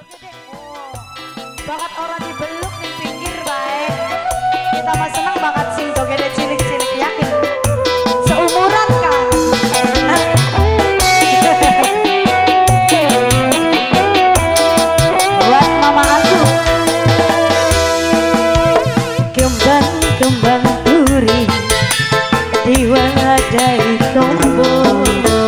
Oh, bakat orang dibeluk di pinggir baik. Kita mah senang bakat sing gede cilik-cilik yakin. Seumuran kan. Buat mama aku. Kembang-kembang duri diwadahi tombol.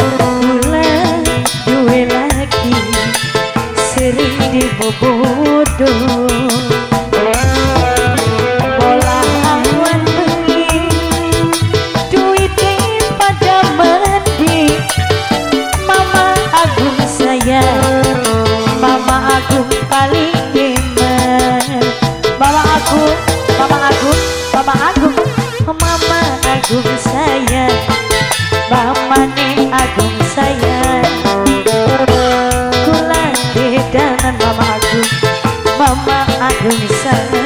Bobodo bola awan bengi duitin pada mandi. Mama Agung sayang, Mama Agung paling gemen. Mama Agung, Mama Agung, Mama Agung, Mama Agung sayang, Mama Ning Agung sayang. Dengan Mama Agung, Mama Agung sayang.